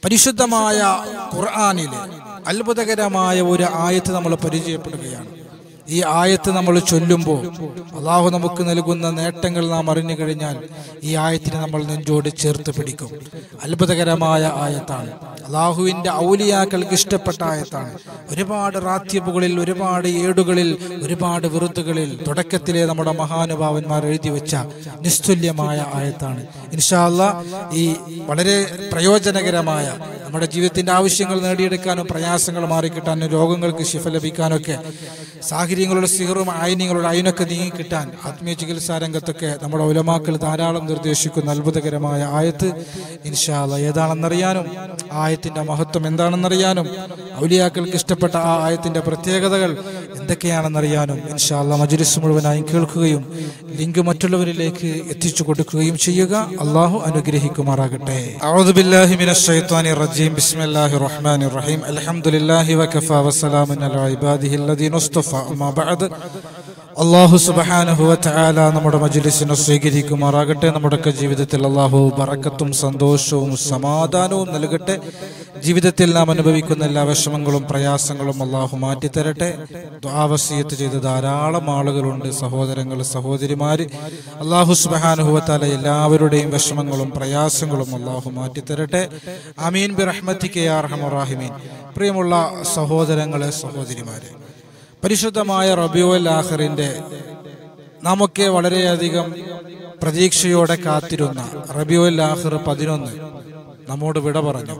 പരിശുദ്ധമായ ഖുർആനിലെ അത്ഭുതകരമായ ഒരു ആയത്ത് നമ്മൾ പരിചയപ്പെടുകയാണ്. ഈ ആയത്ത് നമ്മൾ ചൊല്ലുമ്പോൾ അള്ളാഹു നമുക്ക് നൽകുന്ന നേട്ടങ്ങൾ നാം അറിഞ്ഞു കഴിഞ്ഞാൽ ഈ ആയത്തിനെ നമ്മൾ നെഞ്ചോട് ചേർത്ത് പിടിക്കും. അത്ഭുതകരമായ ആയത്താണ്. അള്ളാഹുവിൻ്റെ ഔലിയാക്കൾക്ക് ഇഷ്ടപ്പെട്ട ആയത്താണ്. ഒരുപാട് റാത്യബുകളിൽ, ഒരുപാട് ഏടുകളിൽ, ഒരുപാട് വിറുതുകളിൽ തുടക്കത്തിലെ നമ്മുടെ മഹാനുഭാവന്മാർ എഴുതി വെച്ച നിസ്തുല്യമായ ആയത്താണ്. ഇൻഷാ അല്ലാഹ് ഈ വളരെ പ്രയോജനകരമായ നമ്മുടെ ജീവിതത്തിന്റെ ആവശ്യങ്ങൾ നേടിയെടുക്കാനും പ്രയാസങ്ങൾ മാറിക്കിട്ടാനും രോഗങ്ങൾക്ക് ശിഫ ലഭിക്കാനൊക്കെ സാഹചര്യങ്ങളുടെ സിഹറും ആയിന്യങ്ങളുടെ അയിനൊക്കെ നീങ്ങിക്കിട്ടാൻ ആത്മീയ ചികിത്സാ രംഗത്തൊക്കെ നമ്മുടെ ഉലമാക്കൾ ധാരാളം നിർദ്ദേശിക്കുന്ന അത്ഭുതകരമായ ആയത്ത് ഇൻഷാ അല്ലാഹ് ഏതാണെന്നറിയാനും ആയത്തിന്റെ മഹത്വം എന്താണെന്നറിയാനും ഔലിയാക്കൾക്ക് ഇഷ്ടപ്പെട്ട ആ ആയത്തിന്റെ പ്രത്യേകതകൾ എന്തൊക്കെയാണെന്നറിയാനും ഇൻഷാ അല്ലാഹ് മജ്‌ലിസ് മുഴുവനായും കേൾക്കുകയും ലിങ്ക് മറ്റുള്ളവരിലേക്ക് എത്തിച്ചു കൊടുക്കുകയും ചെയ്യുക. അള്ളാഹു അനുഗ്രഹിക്കുമാറാകട്ടെ. അഊദു ബില്ലാഹി മിനശ് ശൈത്വാനിർ റജീം. ബിസ്മില്ലാഹിർ റഹ്മാനിർ റഹീം. അൽഹംദുലില്ലാഹി വകഫാ വസ്സലാമുൻ അലാ ഇബാദിഹിൽ ലദീന ഇസ്തഫാ. അമ്മാ ബഅദ്. അല്ലാഹു സുബ്ഹാനഹു വ തആല നമ്മുടെ മജ്‌ലിസിനെ സ്വീകരിക്കുമാറാകട്ടെ. നമ്മുടെയൊക്കെ ജീവിതത്തിൽ അല്ലാഹു ബറക്കത്തും സന്തോഷവും സമാധാനവും നൽകട്ടെ. ജീവിതത്തിൽ നാം അനുഭവിക്കുന്ന എല്ലാ വിഷമങ്ങളും പ്രയാസങ്ങളും അല്ലാഹു മാറ്റിത്തരട്ടെ. ദുആ വസിയത്ത് ചെയ്ത ധാരാളം ആളുകളുണ്ട്, സഹോദരങ്ങൾ, സഹോദരിമാര്. അല്ലാഹു സുബ്ഹാനഹു വ തആല എല്ലാവരുടെയും വിഷമങ്ങളും പ്രയാസങ്ങളും അല്ലാഹു മാറ്റിത്തരട്ടെ. ആമീൻ ബിറഹ്മതിക യാ അർഹമർ റഹീമീൻ. പ്രിയമുള്ള സഹോദരങ്ങളെ, സഹോദരിമാരെ, പരിശുദ്ധമായ റബീഉൽ ആഖിറിന്റെ നാമൊക്കെ വളരെയധികം പ്രതീക്ഷയോടെ കാത്തിരുന്ന റബീഉൽ ആഖിർ 11 നമ്മോട് വിട പറഞ്ഞു.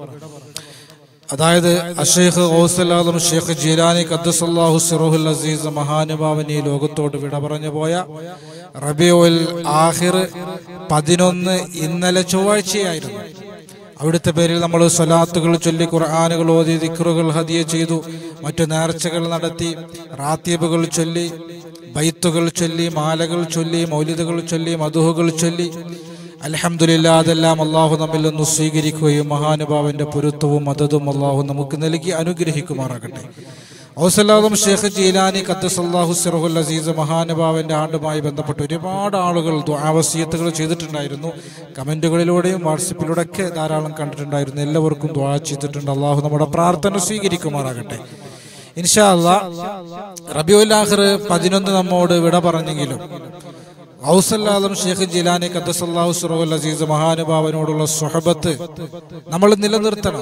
അതായത് അഷേഖ് ഗൗസുൽ ആലം ഷേഖ് ജീലാനി ഖദ്ദസല്ലാഹു സിറഹുൽ അസീസ് മഹാനുഭാവൻ ഈ ലോകത്തോട് വിട പറഞ്ഞു പോയ റബീഉൽ ആഖിർ 11 ഇന്നലെ ചൊവ്വാഴ്ചയായിരുന്നു. അവിടുത്തെ പേരിൽ നമ്മൾ സ്വലാത്തുകൾ ചൊല്ലി, ഖുർആനുകൾ ഓതി, ദിക്റുകൾ ഹദിയ ചെയ്തു, മറ്റു നേർച്ചകൾ നടത്തി, റാത്തീബുകൾ ചൊല്ലി, ബൈത്തുകൾ ചൊല്ലി, മാലകൾ ചൊല്ലി, മൗലിദുകൾ ചൊല്ലി, മദുഹുകൾ ചൊല്ലി. അൽഹംദുലില്ലാഹ് അതെല്ലാം അള്ളാഹു നമ്മിൽ നിന്ന് സ്വീകരിക്കുകയും മഹാനുഭാവന്റെ പൊരുത്തവും മദതും അള്ളാഹു നമുക്ക് നൽകി അനുഗ്രഹിക്കുമാറാകട്ടെ. ഔസലാദം ഷേഖ് ജീലാനി ഖദ്ദസല്ലാഹു സിറഹുൽ അസീസ് മഹാനുഭാവന്റെ ആണ്ടുമായി ബന്ധപ്പെട്ട് ഒരുപാട് ആളുകൾ ദുആ വസിയത്തുകൾ ചെയ്തിട്ടുണ്ടായിരുന്നു. കമന്റുകളിലൂടെയും വാട്സപ്പിലൂടെയൊക്കെ ധാരാളം കണ്ടിട്ടുണ്ടായിരുന്നു. എല്ലാവർക്കും ദുആ ചെയ്തിട്ടുണ്ട്. അള്ളാഹു നമ്മുടെ പ്രാർത്ഥന സ്വീകരിക്കുമാറാകട്ടെ. ഇൻഷാ അല്ലാഹ് റബീഉൽ ആഖിർ 11 നമ്മോട് വിട പറഞ്ഞെങ്കിലും ഗൗസുൽ ആലം ഷേഖ് ജീലാനി ഖദ്ദസല്ലാഹു സിറഹുൽ അസീസ് മഹാനുഭാവനോടുള്ള സുഹബത്ത് നമ്മൾ നിലനിർത്തണം.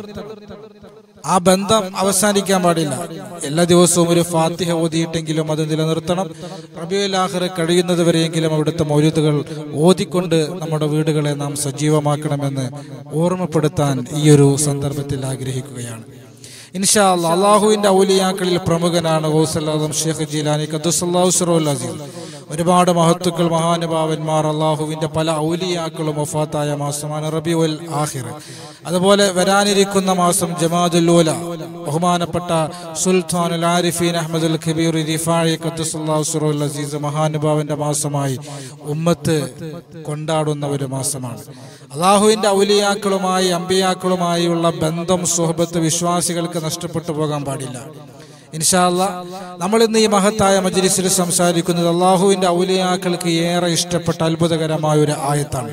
ആ ബന്ധം അവസാനിക്കാൻ പാടില്ല. എല്ലാ ദിവസവും ഒരു ഫാത്തിഹ ഓതിയിട്ടെങ്കിലും അത് നിലനിർത്തണം. റബീഉൽ ആഖിർ കഴിയുന്നത് വരെയെങ്കിലും അവിടുത്തെ മൗലിദുകൾ ഓതിക്കൊണ്ട് നമ്മുടെ വീടുകളെ നാം സജീവമാക്കണമെന്ന് ഓർമ്മപ്പെടുത്താൻ ഈ ഒരു സന്ദർഭത്തിൽ ആഗ്രഹിക്കുകയാണ്. ഇൻഷാ അല്ലാഹ് അല്ലാഹുവിന്റെ ഔലിയാക്കളിൽ പ്രമുഖനാണ് ഗൗസുൽ ആലം ഷേഖ് ജീലാനി ഖദ്ദസല്ലാഹു സിറഹുൽ അസീസ്. ഒരുപാട് മഹത്തുക്കൾ, മഹാനുഭാവന്മാർ, അള്ളാഹുവിന്റെ പല ഔലിയാക്കളും വഫാത്തായ മാസമാണ് റബീഉൽ ആഖിർ. അതുപോലെ വരാനിരിക്കുന്ന മാസം ജമാദുൽ ഊല, ബഹുമാനപ്പെട്ട സുൽത്താനുൽ ആരിഫീൻ അഹ്മദുൽ കബീർ റിഫാഇ ഖദ്ദസല്ലാഹു സിറഹുൽ അസീസ് മഹാനുഭാവന്റെ മാസമായി ഉമ്മത്ത് കൊണ്ടാടുന്ന ഒരു മാസമാണ്. അള്ളാഹുവിന്റെ ഔലിയാക്കളുമായി, അമ്പിയാക്കളുമായുള്ള ബന്ധം, സുഹബത്ത് വിശ്വാസികൾക്ക് നഷ്ടപ്പെട്ടു പോകാൻ പാടില്ല. ഇൻഷാ അല്ലാഹ് നമ്മൾ ഇന്ന് ഈ മഹത്തായ മജ്‌ലിസിൽ സംസാരിക്കുന്നത് അള്ളാഹുവിന്റെ ഔലിയാക്കൾക്ക് ഏറെ ഇഷ്ടപ്പെട്ട അത്ഭുതകരമായ ഒരു ആയത്താണ്.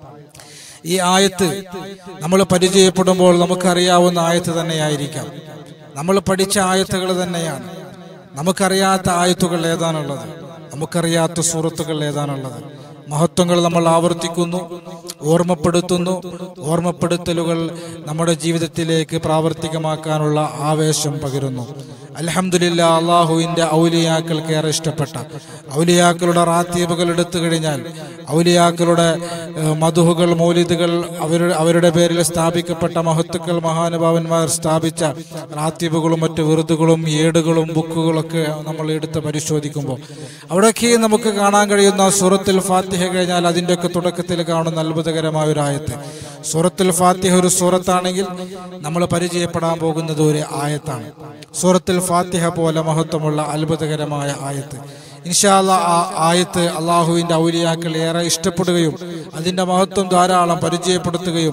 ഈ ആയത്ത് നമ്മൾ പരിചയപ്പെടുമ്പോൾ നമുക്കറിയാവുന്ന ആയത്ത് തന്നെയായിരിക്കാം. നമ്മൾ പഠിച്ച ആയത്തുകൾ തന്നെയാണ്. നമുക്കറിയാത്ത ആയത്തുകൾ ഏതാണുള്ളത്? നമുക്കറിയാത്ത സൂറത്തുകൾ ഏതാണുള്ളത്? മഹത്വങ്ങൾ നമ്മൾ ആവർത്തിക്കുന്നു, ഓർമ്മപ്പെടുത്തുന്നു. ഓർമ്മപ്പെടുത്തലുകൾ നമ്മുടെ ജീവിതത്തിലേക്ക് പ്രാവർത്തികമാക്കാനുള്ള ആവേശം പകരുന്നു. അൽഹംദുലില്ലാഹ് അള്ളാഹുവിന്റെ ഔലിയാക്കൾക്ക് ഏറെ ഇഷ്ടപ്പെട്ട ഔലിയാക്കളുടെ റാത്തീബുകൾ എടുത്തു കഴിഞ്ഞാൽ, ഔലിയാക്കളുടെ മദുഹുകൾ, മൗലിദുകൾ, അവരുടെ പേരിൽ സ്ഥാപിക്കപ്പെട്ട മഹത്തുക്കൾ, മഹാനുഭാവന്മാർ സ്ഥാപിച്ച റാത്തീബുകളും മറ്റു വിറുതുകളും ഏടുകളും ബുക്കുകളൊക്കെ നമ്മൾ എടുത്ത് പരിശോധിക്കുമ്പോൾ അവിടെയൊക്കെ നമുക്ക് കാണാൻ കഴിയുന്ന സൂറത്തുൽ ഫാത്തിഹ കഴിഞ്ഞാൽ അതിൻ്റെയൊക്കെ തുടക്കത്തിൽ കാണുന്ന അത്ഭുതകരമായ ഒരു ആയത്ത്. സൂറത്തുൽ ഫാത്തിഹ ഒരു സൂറത്താണെങ്കിൽ നമ്മൾ പരിചയപ്പെടാൻ പോകുന്നത് ഒരു ആയത്താണ്. സൂറത്തുൽ ഫാത്തിഹ പോലെ മഹത്വമുള്ള അത്ഭുതകരമായ ആയത്ത്. ഇൻഷാ അല്ലാഹ് ആ ആയത്ത് അള്ളാഹുവിന്റെ ഔലിയാക്കൾ ഏറെ ഇഷ്ടപ്പെടുകയും അതിന്റെ മഹത്വം ധാരാളം പരിചയപ്പെടുത്തുകയും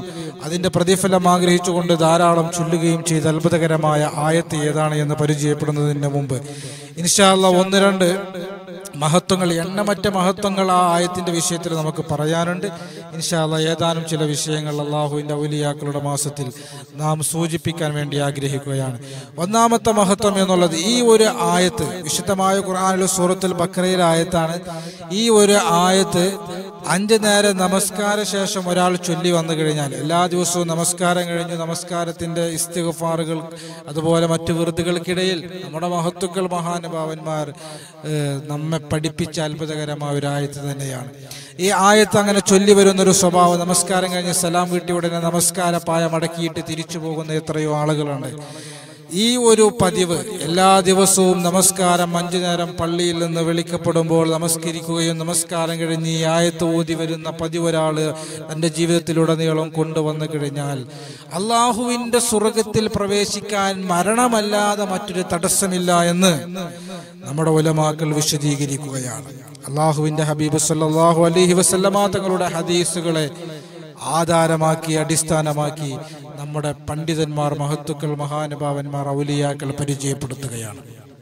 അതിൻ്റെ പ്രതിഫലം ആഗ്രഹിച്ചുകൊണ്ട് ധാരാളം ചൊല്ലുകയും ചെയ്ത അത്ഭുതകരമായ ആയത്ത് ഏതാണ് എന്ന് പരിചയപ്പെടുന്നതിന് മുമ്പ് ഇൻഷാ അല്ലാഹ് ഒന്ന് രണ്ട് മഹത്വങ്ങൾ, എണ്ണമറ്റ മഹത്വങ്ങൾ ആ ആയത്തിന്റെ വിഷയത്തിൽ നമുക്ക് പറയാനുണ്ട്. ഇൻഷാ അല്ലാഹ് ഏതാനും ചില വിഷയങ്ങൾ അള്ളാഹുവിൻ്റെ ഔലിയാക്കളുടെ മാസത്തിൽ നാം സൂചിപ്പിക്കാൻ വേണ്ടി ആഗ്രഹിക്കുകയാണ്. ഒന്നാമത്തെ മഹത്വം എന്നുള്ളത് ഈ ഒരു ആയത്ത് വിശുദ്ധമായ ഖുർആനിലെ സൂറത്തുൽ ബഖറയിലെ ആയത്താണ്. ഈ ഒരു ആയത്ത് 5 നേരം നമസ്കാര ശേഷം ഒരാൾ ചൊല്ലി വന്നു കഴിഞ്ഞാൽ, എല്ലാ ദിവസവും നമസ്കാരം കഴിഞ്ഞ് നമസ്കാരത്തിന്റെ ഇസ്തിഗ്ഫാറുകൾ അതുപോലെ മറ്റു വിറുതുകൾക്കിടയിൽ നമ്മുടെ മഹത്തുക്കൾ മഹാനുഭാവന്മാർ നമ്മെ പഠിപ്പിച്ച അത്ഭുതകരമായ ഒരു ആയത്ത് തന്നെയാണ്. ഈ ആയത്ത് അങ്ങനെ ചൊല്ലി വരുന്നൊരു സ്വഭാവം, നമസ്കാരം കഴിഞ്ഞ് സലാം വീട്ടിയ ഉടനെ നമസ്കാര പായ മടക്കിയിട്ട് തിരിച്ചു പോകുന്ന എത്രയോ ആളുകളുണ്ട്. ഈ ഒരു പതിവ് എല്ലാ ദിവസവും നമസ്കാരം 5 നേരം പള്ളിയിൽ നിന്ന് വിളിക്കപ്പെടുമ്പോൾ നമസ്കരിക്കുകയും നമസ്കാരം കഴിഞ്ഞ് ഈ ആയത്ത് ഓതി വരുന്ന പതിവ് ഒരാൾ തൻ്റെ ജീവിതത്തിലുടനീളം കൊണ്ടുവന്നു കഴിഞ്ഞാൽ അള്ളാഹുവിൻ്റെ സ്വർഗത്തിൽ പ്രവേശിക്കാൻ മരണമല്ലാതെ മറ്റൊരു തടസ്സമില്ല എന്ന് നമ്മുടെ ഉലമാക്കൾ വിശദീകരിക്കുകയാണ്. അള്ളാഹുവിൻ്റെ ഹബീബ് സല്ലല്ലാഹു അലൈഹി വസല്ലമ തങ്ങളുടെ ഹദീസുകളെ ആധാരമാക്കി അടിസ്ഥാനമാക്കി നമ്മുടെ പണ്ഡിതന്മാർ, മഹത്തുക്കൾ, മഹാനുഭാവന്മാർ, ഔലിയാക്കൾ പരിചയപ്പെടുത്തുകയാണ്.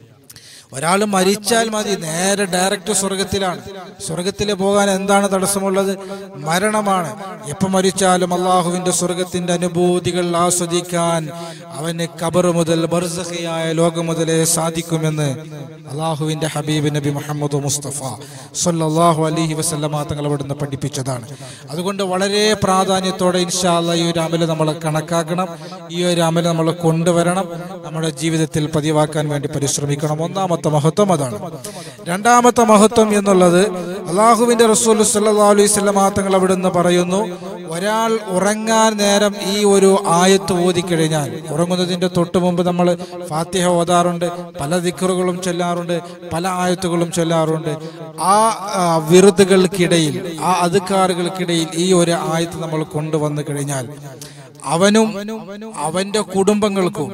ഒരാൾ മരിച്ചാൽ മതി, നേരെ ഡയറക്റ്റ് സ്വർഗത്തിലാണ്. സ്വർഗത്തിൽ പോകാൻ എന്താണ് തടസ്സമുള്ളത്? മരണമാണ്. എപ്പോൾ മരിച്ചാലും അള്ളാഹുവിൻ്റെ സ്വർഗത്തിൻ്റെ അനുഭൂതികൾ ആസ്വദിക്കാൻ അവന് ഖബർ മുതൽ ബർസഖിയായ ലോകം മുതലേ സാധിക്കുമെന്ന് അള്ളാഹുവിൻ്റെ ഹബീബ് നബി മുഹമ്മദ് മുസ്തഫ സല്ലല്ലാഹു അലൈഹി വസല്ലമ തങ്ങൾ അവിടുന്ന് പഠിപ്പിച്ചതാണ്. അതുകൊണ്ട് വളരെ പ്രാധാന്യത്തോടെ ഇൻഷാ അല്ലാഹ് ഈ ഒരു അമല് നമ്മൾ കണക്കാക്കണം, ഈ ഒരു അമല് നമ്മൾ കൊണ്ടുവരണം, നമ്മുടെ ജീവിതത്തിൽ പതിവാക്കാൻ വേണ്ടി പരിശ്രമിക്കണം. ഒന്നാമത്തെ മഹത്വം അതാണ്. രണ്ടാമത്തെ മഹത്വം എന്നുള്ളത് അള്ളാഹുവിന്റെ റസൂൽ സല്ലല്ലാഹു അലൈഹി വസല്ലം തങ്ങൾ അവിടുന്ന് പറയുന്നു, ഒരാൾ ഉറങ്ങാൻ നേരം ഈ ഒരു ആയത്ത് ഓതിക്കഴിഞ്ഞാൽ, ഉറങ്ങുന്നതിന്റെ തൊട്ട് മുമ്പ് നമ്മൾ ഫാത്തിഹ ഓതാറുണ്ട്, പല ദിക്റുകളും ചൊല്ലാറുണ്ട്, പല ആയത്തുകളും ചൊല്ലാറുണ്ട്. ആ വിറുതുകൾക്കിടയിൽ, ആ അദ്കാറുകൾക്കിടയിൽ ഈ ഒരു ആയത്ത് നമ്മൾ കൊണ്ടുവന്നു കഴിഞ്ഞാൽ അവനും അവന്റെ കുടുംബങ്ങൾക്കും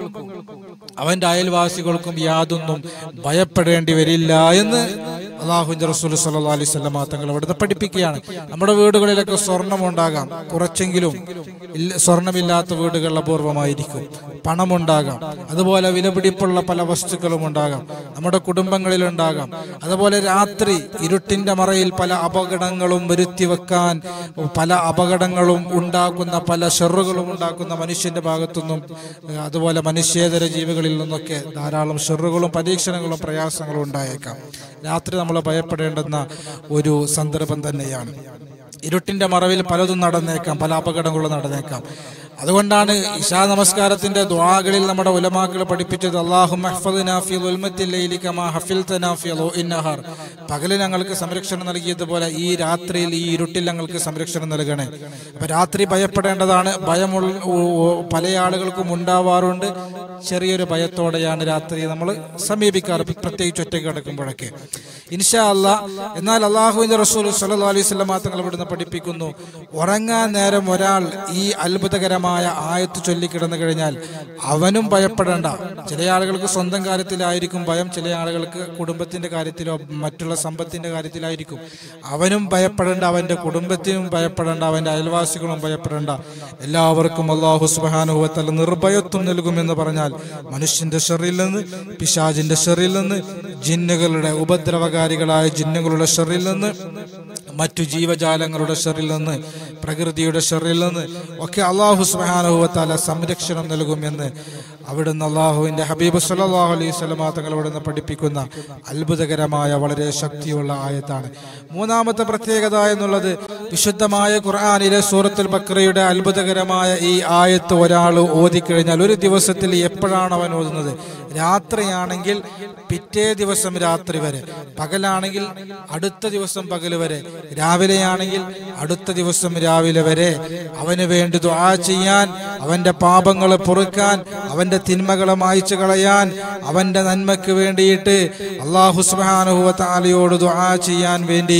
അവന്റെ അയൽവാസികൾക്കും യാതൊന്നും ഭയപ്പെടേണ്ടി വരില്ല എന്ന് അള്ളാഹുവിന്റെ റസൂൽ സല്ലല്ലാഹു അലൈഹി വസല്ലം തങ്ങൾ അവിടുന്ന് പഠിപ്പിക്കുകയാണ്. നമ്മുടെ വീടുകളിലൊക്കെ സ്വർണം ഉണ്ടാകാം, കുറച്ചെങ്കിലും സ്വർണമില്ലാത്ത വീടുകൾ അപൂർവമായിരിക്കും. പണമുണ്ടാകാം, അതുപോലെ വിലപിടിപ്പുള്ള പല വസ്തുക്കളും ഉണ്ടാകാം, നമ്മുടെ കുടുംബങ്ങളിലുണ്ടാകാം. അതുപോലെ രാത്രി ഇരുട്ടിന്റെ മറയിൽ പല അപകടങ്ങളും വരുത്തി വെക്കാൻ, പല അപകടങ്ങളും ഉണ്ടാക്കുന്ന, പല ഷെറുകളും ഉണ്ടാക്കുന്ന മനുഷ്യന്റെ ഭാഗത്തുനിന്നും അതുപോലെ മനുഷ്യേതര ജീവികളിൽ നിന്നൊക്കെ ധാരാളം ഷെറുകളും പരീക്ഷണങ്ങളും പ്രയാസങ്ങളും ഉണ്ടായേക്കാം. രാത്രി നമ്മൾ ഭയപ്പെടേണ്ടുന്ന ഒരു സന്ദർഭം തന്നെയാണ്. ഇരുട്ടിന്റെ മറവിൽ പലതും നടന്നേക്കാം, പല അപകടങ്ങളും നടന്നേക്കാം. അതുകൊണ്ടാണ് ഇശാ നമസ്കാരത്തിന്റെ ദുആകളിൽ നമ്മുടെ ഉലമാക്കൾ പഠിപ്പിച്ചത്, അല്ലാഹുമ്മ ഹഫ്ഫദ്നാ ഫീ ദുൽമത്തിൽ ലൈലി കമാ ഹഫിൽതനാ ഫീ ളൗഇൻ നഹാർ. പകല് ഞങ്ങൾക്ക് സംരക്ഷണം നൽകിയതുപോലെ ഈ രാത്രിയിൽ, ഈ ഇരുട്ടിൽ ഞങ്ങൾക്ക് സംരക്ഷണം നൽകണേ. അപ്പൊ രാത്രി ഭയപ്പെടേണ്ടതാണ്. ഭയമുള്ള പല ആളുകൾക്കും ഉണ്ടാവാറുണ്ട്. ചെറിയൊരു ഭയത്തോടെയാണ് രാത്രി നമ്മൾ സമീപിക്കാറ്, പ്രത്യേകിച്ച് ഒറ്റയ്ക്ക് കിടക്കുമ്പോഴൊക്കെ. ഇൻഷാ അല്ലാഹ്. എന്നാൽ അള്ളാഹുവിന്റെ റസൂൽ സല്ലല്ലാഹു അലൈഹി വസല്ലം തങ്ങൾ ഇവിടുന്ന് പഠിപ്പിക്കുന്നു, ഉറങ്ങാൻ നേരം ഒരാൾ ഈ അത്ഭുതകരമായ ആയത്ത് ചൊല്ലിക്കിടന്നു കഴിഞ്ഞാൽ അവനും ഭയപ്പെടേണ്ട. ചില ആളുകൾക്ക് സ്വന്തം കാര്യത്തിലായിരിക്കും ഭയം, ചില ആളുകൾക്ക് കുടുംബത്തിന്റെ കാര്യത്തിലോ മറ്റുള്ള സമ്പത്തിന്റെ കാര്യത്തിലായിരിക്കും. അവനും ഭയപ്പെടേണ്ട, അവന്റെ കുടുംബത്തിനും ഭയപ്പെടേണ്ട, അവന്റെ അയൽവാസികളും ഭയപ്പെടേണ്ട. എല്ലാവർക്കും അല്ലാഹു സുബ്ഹാനഹു വ തആല നിർഭയത്വം നൽകുമെന്ന് പറഞ്ഞാൽ മനുഷ്യന്റെ ഷറിൽ നിന്ന്, പിശാചിന്റെ ഷറിൽ നിന്ന്, ജിന്നുകളുടെ ഉപദ്രവകാരികളായ ജിന്നുകളുടെ ഷറിൽ നിന്ന്, മറ്റു ജീവജാലങ്ങളുടെ ഷറിൽ നിന്ന്, പ്രകൃതിയുടെ ഷറിൽ നിന്ന് ഒക്കെ അല്ലാഹു സുബ്ഹാനഹു വ തആല സംരക്ഷണം നൽകുമെന്ന് അവിടുന്ന് അല്ലാഹുവിന്റെ ഹബീബ് സല്ലല്ലാഹു അലൈഹി വസല്ലം തങ്ങൾ അവിടുന്ന് പഠിപ്പിക്കുന്ന അത്ഭുതകരമായ വളരെ ശക്തിയുള്ള ആയത്താണ്. മൂന്നാമത്തെ പ്രത്യേകത എന്നുള്ളത്, വിശുദ്ധമായ ഖുർആനിലെ സൂറത്തുൽ ബഖറയുടെ അത്ഭുതകരമായ ഈ ആയത്ത് ഒരാൾ ഓതിക്കഴിഞ്ഞാൽ ഒരു ദിവസത്തിൽ എപ്പോഴാണ് അവൻ ഓതുന്നത്? രാത്രിയാണെങ്കിൽ പിറ്റേ ദിവസം രാത്രി വരെ, പകലാണെങ്കിൽ അടുത്ത ദിവസം പകൽ വരെ, രാവിലെയാണെങ്കിൽ അടുത്ത ദിവസം രാവിലെ വരെ അവന് വേണ്ടി ദുആ ചെയ്യാൻ, അവന്റെ പാപങ്ങളെ പൊറുക്കാൻ, അവന്റെ തിന്മകളെ മായ്ച്ചു കളയാൻ, അവന്റെ നന്മയ്ക്ക് വേണ്ടിയിട്ട് അല്ലാഹു സുബ്ഹാനഹു വ തആലയോട് ദുആ ചെയ്യാൻ വേണ്ടി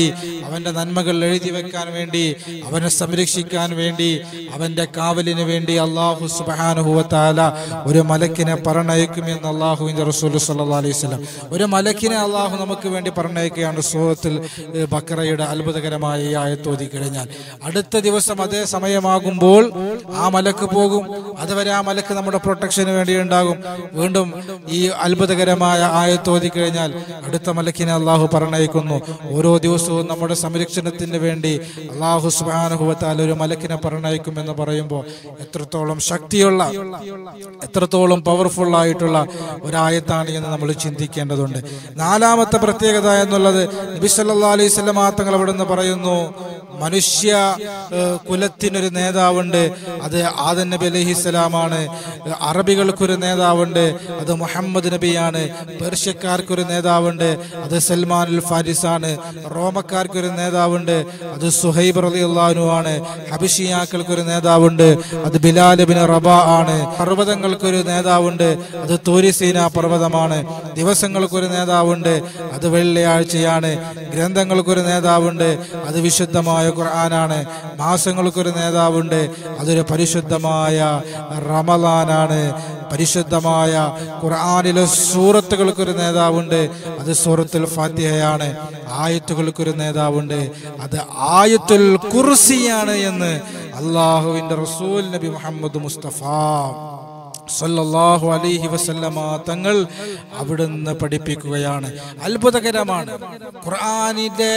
അവന്റെ നന്മകൾ എഴുതി വെക്കാൻ വേണ്ടി, അവനെ സംരക്ഷിക്കാൻ വേണ്ടി, അവന്റെ കാവലിന് വേണ്ടി അല്ലാഹു സുബ്ഹാനഹു വ തആല ഒരു മലക്കിനെ പറഞ്ഞയക്കുമെന്ന് അല്ലാഹുവിന്റെ റസൂൽ സ്വല്ലല്ലാഹു അലൈഹി വസല്ലം. ഒരു മലക്കിനെ അല്ലാഹു നമുക്ക് വേണ്ടി പറഞ്ഞയക്കുകയാണ്. സൂറത്തുൽ ബഖറയുടെ അത്ഭുതകരമായ ഈ ആയത്ത് ഓതി കഴിഞ്ഞാൽ അടുത്ത ദിവസം അതേ സമയമാകുമ്പോൾ ആ മലക്ക് പോകും. അതുവരെ ആ മലക്ക് നമ്മുടെ പ്രൊട്ടക്ഷന് വേണ്ടി ഉണ്ടാകും. വീണ്ടും ഈ അത്ഭുതകരമായ ആയത്ത് ഓതി കഴിഞ്ഞാൽ അടുത്ത മലക്കിനെ അല്ലാഹു പറഞ്ഞയക്കുന്നു. ഓരോ ദിവസവും നമ്മുടെ സംരക്ഷണത്തിന് വേണ്ടി അല്ലാഹു സുബ്ഹാനഹു വ തആല ഒരു മലക്കിനെ പറഞ്ഞയക്കുമെന്ന് പറയുമ്പോൾ എത്രത്തോളം ശക്തിയുള്ള, എത്രത്തോളം പവർഫുൾ ആയിട്ടുള്ള ഒരായത്താണ് എന്ന് നമ്മൾ ചിന്തിക്കേണ്ടതുണ്ട്. നാലാമത്തെ പ്രത്യേകത എന്നുള്ളത് നബി സല്ലല്ലാഹു അലൈഹി വസല്ലം തങ്ങൾ അവിടെ നിന്ന് പറയുന്നു, മനുഷ്യ കുലത്തിനൊരു നേതാവുണ്ട്, അത് ആദം നബി അലൈഹിസ്സലാമാണ്. അറബികൾക്കൊരു നേതാവുണ്ട്, അത് മുഹമ്മദ് നബിയാണ്. പേർഷ്യക്കാർക്കൊരു നേതാവുണ്ട്, അത് സൽമാനുൽ ഫാരിസാണ്. റോമക്കാർക്കൊരു നേതാവുണ്ട്, അത് സുഹൈബ് റളിയല്ലാഹു അൻഹു ആണ്. ഹബശിയാക്കൾക്കൊരു നേതാവുണ്ട്, അത് ബിലാൽ ഇബ്നു റബാ ആണ്. പർവ്വതങ്ങൾക്കൊരു നേതാവുണ്ട്, അത് തൂരിസീന പർവ്വതമാണ്. ദിവസങ്ങൾക്കൊരു നേതാവുണ്ട്, അത് വെള്ളിയാഴ്ചയാണ്. ഗ്രന്ഥങ്ങൾക്കൊരു നേതാവുണ്ട്, അത് വിശുദ്ധമായ ഖുർആനാണ്. മാസങ്ങൾക്കൊരു നേതാവുണ്ട്, അതൊരു പരിശുദ്ധമായ റമളാനാണ്. പരിശുദ്ധമായ ഖുർആനിലെ സൂറത്തുകൾക്കൊരു നേതാവുണ്ട്, അത് സൂറത്തുൽ ഫാത്തിഹയാണ്. ആയത്തുകൾക്കൊരു നേതാവുണ്ട്, അത് ആയത്തുൽ കുർസിയാണ് എന്ന് അല്ലാഹുവിന്റെ റസൂൽ നബി മുഹമ്മദ് മുസ്തഫ സല്ലല്ലാഹു അലൈഹി വസല്ലമ തങ്ങൾ അവിടുന്ന് പഠിപ്പിക്കുകയാണ്. അത്ഭുതകരമാണ്. ഖുർആനിന്റെ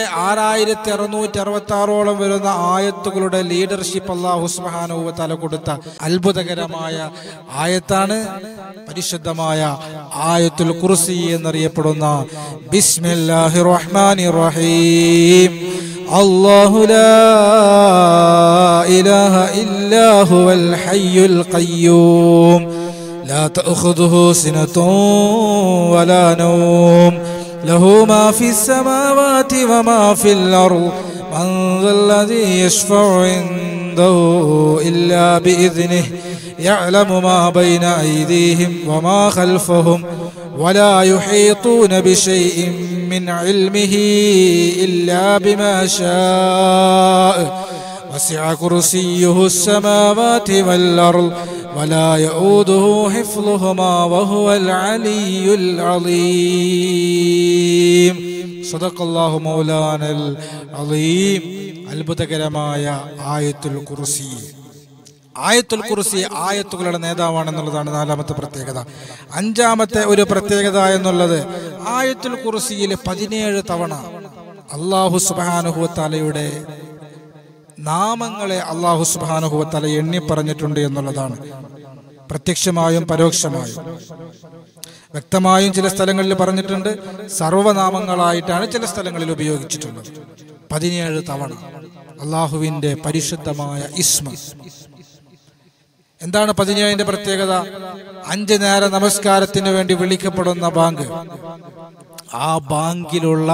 6666 വരുന്ന ആയത്തുകളുടെ ലീഡർഷിപ്പ് അല്ലാഹു സുബ്ഹാനഹു വ തആല കൊടുത്ത അത്ഭുതകരമായ ആയത്താണ് പരിശുദ്ധമായ ആയത്തുൽ കുർസി എന്നറിയപ്പെടുന്ന ബിസ്മില്ലാഹിർ റഹ്മാനിർ റഹീം. അല്ലാഹു ലാ ഇലാഹ ഇല്ലാ ഹുവൽ ഹയ്യുൽ ഖയ്യൂം لا تأخذه سنة ولا نوم له ما في السماوات وما في الأرض من ذا الذي يشفع عنده إلا بإذنه يعلم ما بين أيديهم وما خلفهم ولا يحيطون بشيء من علمه إلا بما شاء وسع كرسيه السماوات والأرض ولا يؤوده حفظهما وهو العلي العظيم صدق الله مولانا العظيم. അത്ഭുതകരമായ ആയത്തുൽ കുർസി. ആയത്തുൽ കുർസി ആയത്തുകളുടെ നേതാവാണെന്നുള്ളതാണ് നാലാമത്തെ പ്രത്യേകത. അഞ്ചാമത്തെ ഒരു പ്രത്യേകത എന്നുള്ളത് ആയത്തുൽ കുർസിയിൽ 17 തവണ അല്ലാഹു സുബ്ഹാനഹു വ തആലയുടെ നാമങ്ങളെ അല്ലാഹു സുബ്ഹാനഹു വ തആല എണ്ണി പറഞ്ഞിട്ടുണ്ട് എന്നുള്ളതാണ്. പ്രത്യക്ഷമായും പരോക്ഷമായും. വ്യക്തമായും ചില സ്ഥലങ്ങളിൽ പറഞ്ഞിട്ടുണ്ട്, സർവനാമങ്ങളായിട്ടാണ് ചില സ്ഥലങ്ങളിൽ ഉപയോഗിച്ചിട്ടുള്ളത്. 17 തവണ അല്ലാഹുവിന്റെ പരിശുദ്ധമായ ഇസ്മ. എന്താണ് 17ന്റെ പ്രത്യേകത? 5 നേര നമസ്കാരത്തിന് വേണ്ടി വിളിക്കപ്പെടുന്ന ബാങ്ക്, ആ ബാങ്കിലുള്ള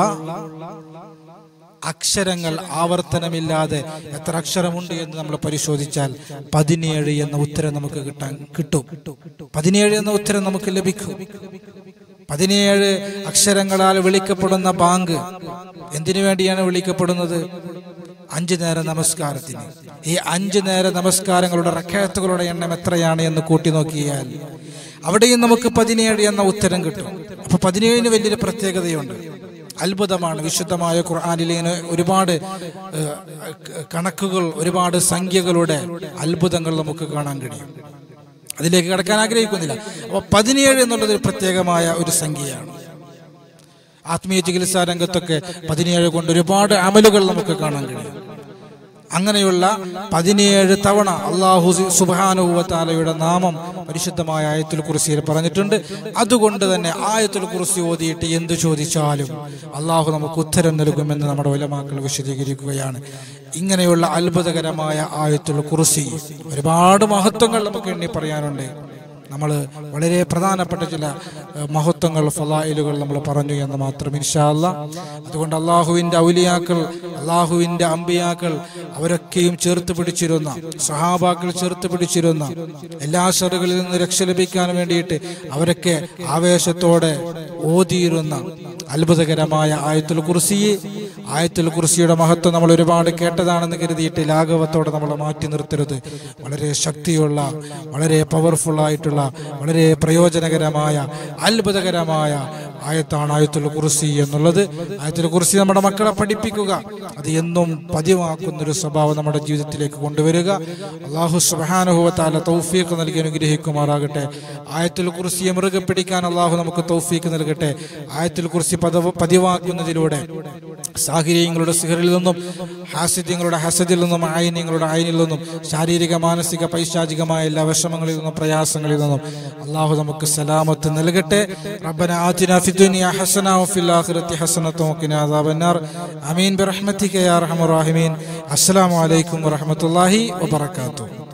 അക്ഷരങ്ങൾ ആവർത്തനമില്ലാതെ എത്ര അക്ഷരമുണ്ട് എന്ന് നമ്മൾ പരിശോധിച്ചാൽ 17 എന്ന ഉത്തരം നമുക്ക് കിട്ടും. 17 എന്ന ഉത്തരം നമുക്ക് ലഭിക്കും. 17 അക്ഷരങ്ങളാൽ വിളിക്കപ്പെടുന്ന ബാങ്ക് എന്തിനു വേണ്ടിയാണ് വിളിക്കപ്പെടുന്നത്? 5 നേര നമസ്കാരത്തിന്. ഈ 5 നേര നമസ്കാരങ്ങളുടെ റക്അത്തുകളുടെ എണ്ണം എത്രയാണ് എന്ന് കൂട്ടി നോക്കിയാൽ അവിടെയും നമുക്ക് 17 എന്ന ഉത്തരം കിട്ടും. അപ്പൊ 17ന് വലിയൊരു പ്രത്യേകതയുണ്ട്. അത്ഭുതമാണ്. വിശുദ്ധമായ ഖുർആനിൽ ഒരുപാട് കണക്കുകൾ, ഒരുപാട് സംഖ്യകളുടെ അത്ഭുതങ്ങൾ നമുക്ക് കാണാൻ കഴിയും. അതിലേക്ക് കടക്കാൻ ആഗ്രഹിക്കുന്നില്ല. അപ്പോൾ 17 എന്നുള്ളത് ഒരു പ്രത്യേകമായ ഒരു സംഖ്യയാണ്. ആത്മീയ ചികിത്സാ രംഗത്തൊക്കെ 17 കൊണ്ട് ഒരുപാട് അമലുകൾ നമുക്ക് കാണാൻ കഴിയും. അങ്ങനെയുള്ള 17 തവണ അല്ലാഹു സുബ്ഹാനഹു വ തആലയുടെ നാമം പരിശുദ്ധമായ ആയത്തുൽ കുർസിയിൽ പറഞ്ഞിട്ടുണ്ട്. അതുകൊണ്ട് തന്നെ ആയത്തുൽ കുർസി ഓതിയിട്ട് എന്തു ചോദിച്ചാലും അല്ലാഹു നമുക്ക് ഉത്തരം നൽകുമെന്ന് നമ്മുടെ ഉലമാക്കൾ വിശദീകരിക്കുകയാണ്. ഇങ്ങനെയുള്ള അത്ഭുതകരമായ ആയത്തുൽ കുർസി ഒരുപാട് മഹത്വങ്ങൾ നമുക്ക് എണ്ണി പറയാനുണ്ട്. നമ്മൾ വളരെ പ്രധാനപ്പെട്ട ചില മഹത്വങ്ങൾ, ഫളായിലുകൾ നമ്മൾ പറഞ്ഞു എന്ന് മാത്രം ഇൻഷാ അല്ലാഹ്. അതുകൊണ്ട് അള്ളാഹുവിൻ്റെ ഔലിയാക്കൾ, അള്ളാഹുവിൻ്റെ അമ്പിയാക്കൾ അവരൊക്കെയും ചേർത്ത് പിടിച്ചിരുന്ന, സഹാബാക്കൾ ചേർത്ത് പിടിച്ചിരുന്ന, എല്ലാ ഷറുകളിൽ നിന്ന് രക്ഷ ലഭിക്കാൻ വേണ്ടിയിട്ട് അവരൊക്കെ ആവേശത്തോടെ ഓതിയിരുന്ന അത്ഭുതകരമായ ആയത്തുൽ കുർസി ആയത്തുൽ കുർസിയുടെ മഹത്വം നമ്മൾ ഒരുപാട് കേട്ടതാണെന്ന് കരുതിയിട്ട് ലാഘവത്തോടെ നമ്മൾ മാറ്റി നിർത്തരുത്. വളരെ ശക്തിയുള്ള, വളരെ പവർഫുൾ ആയിട്ടുള്ള, വളരെ പ്രയോജനകരമായ, അത്ഭുതകരമായ ആയത്താണ് ആയത്തുൽ കുർസി എന്നുള്ളത്. ആയത്തുൽ കുർസി നമ്മുടെ മക്കളെ പഠിപ്പിക്കുക, അത് എന്നും പതിവാക്കുന്നൊരു സ്വഭാവം നമ്മുടെ ജീവിതത്തിലേക്ക് കൊണ്ടുവരിക. അല്ലാഹു സുബ്ഹാനഹു വ തആല തൗഫീഖ് നൽകി അനുഗ്രഹിക്കുമാറാകട്ടെ. ആയത്തുൽ കുർസിയെ മുറുകെ പിടിക്കാൻ അല്ലാഹു നമുക്ക് തൗഫീഖ് നൽകട്ടെ. ആയത്തുൽ കുർസി പതിവാക്കുന്നതിലൂടെ സാഹിര്യങ്ങളുടെ സിഹറിൽ നിന്നും, ഹാസിദ്യങ്ങളുടെ ഹസദിൽ നിന്നും, ആയിന്യങ്ങളുടെ ആയിനിൽ നിന്നും, ശാരീരിക, മാനസിക, പൈശാചികമായ എല്ലാ വിഷമങ്ങളിൽ നിന്നും, പ്രയാസങ്ങളിൽ നിന്നും അല്ലാഹു നമുക്ക് സലാമത്ത് നൽകട്ടെ. റബ്ബന ആതിനാ ഫിദ്ദുനിയ ഹസന വഫിൽ ആഖിറതി ഹസനത വഖിനാ അദാബന്നാർ. ആമീൻ ബിറഹ്മതിക യാ അർഹമർ റഹീമീൻ. അസ്സലാമു അലൈക്കും വറഹ്മത്തുള്ളാഹി വബറകാതുഹു.